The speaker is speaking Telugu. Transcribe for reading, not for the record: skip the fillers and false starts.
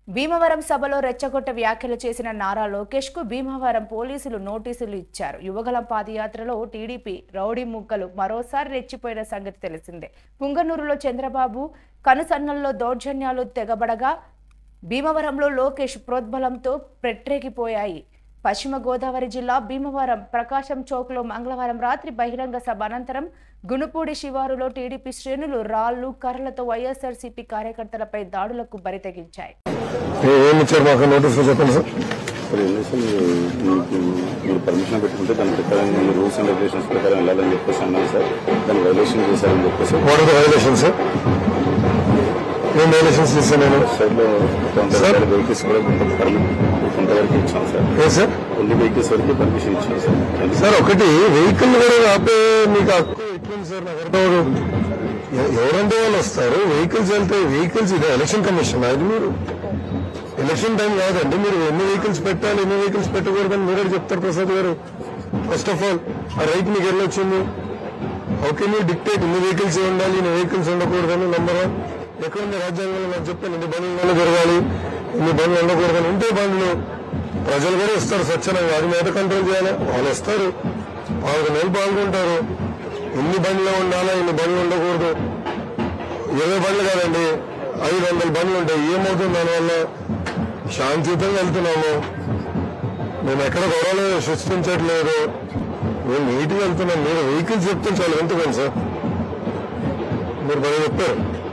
భీమవరం సభలో రెచ్చగొట్ట వ్యాఖ్యలు చేసిన నారా లోకేష్ కు భీమవరం పోలీసులు నోటీసులు ఇచ్చారు. యువగలం పాదయాత్రలో టీడీపీ రౌడీ ముక్కలు మరోసారి రెచ్చిపోయిన సంగతి తెలిసిందే. పుంగనూరులో చంద్రబాబు కనుసన్నల్లో దౌర్జన్యాలు తెగబడగా భీమవరంలో లోకేష్ ప్రోద్బలంతో పెట్టరేగిపోయాయి. పశ్చిమ గోదావరి జిల్లా భీమవరం ప్రకాశం చౌక్లో మంగళవారం రాత్రి బహిరంగ సభ అనంతరం గునుపూడి శివారులో టీడీపీ శ్రేణులు రాళ్లు కర్రలతో వైఎస్ఆర్సీపీ కార్యకర్తలపై దాడులకు బరితెగించాయి. మీరు పర్మిషన్ పెట్టుకుంటే దాని ప్రకారం రూల్స్ అండ్ రెగ్యులేషన్స్ ప్రకారం వెళ్ళాలని చెప్పేసి అన్నాను సార్. దాన్ని వైలేషన్ చేశారని చెప్పేసి వెహికల్స్ కూడా కొంతవరకు ఇచ్చాం సార్. కొన్ని వెహికల్స్ వరకు పర్మిషన్ ఇచ్చాం సార్. ఒకటి వెహికల్ కూడా ఆపే మీకు హక్కు ఎట్లుంది సార్? నాకు అర్థం ఎవరంటే వాళ్ళు వస్తారు, వెహికల్స్ వెళ్తాయి. వెహికల్స్ ఇది ఎలక్షన్ కమిషన్, అది మీరు ఎలక్షన్ టైం కాదండి. మీరు ఎన్ని వెహికల్స్ పెట్టాలి, ఎన్ని వెహికల్స్ పెట్టకూడదని మీరు చెప్తారు ప్రసాద్ గారు. ఫస్ట్ ఆఫ్ ఆల్ ఆ రైట్ మీకు వెళ్ళొచ్చింది. హౌ కెన్ యూ డిక్టేట్ ఇన్ని వెహికల్స్ ఉండాలి, ఇన్ని వెహికల్స్ ఉండకూడదని? నంబర్ వన్, ఎక్కడుంది రాజ్యాంగంలో? నాకు చెప్పాను ఇన్ని బండ్లు జరగాలి, ఇన్ని బండ్లు ఉండకూడదని. ఉంటే బండ్లు ప్రజలు కూడా ఇస్తారు స్వచ్ఛంగా, అది మీద కంట్రోల్ చేయాలి. వాళ్ళు ఇస్తారు, 4 నెలలు పాల్గొంటారు. ఎన్ని బండ్లు ఉండాలా, ఇన్ని బండ్లు ఉండకూడదు. 20 బండ్లు కాదండి, 500 బండ్లు ఉంటాయి. ఏమవుతుంది దానివల్ల? శాంతియుతంగా వెళ్తున్నాము, మేము ఎక్కడ గొడవలు సృష్టించట్లేదు, మేము నీట్గా వెళ్తున్నాం. మీరు వెహికల్స్ చెప్తే చాలా ఎంతకండి సార్? మీరు బాగా చెప్పారు.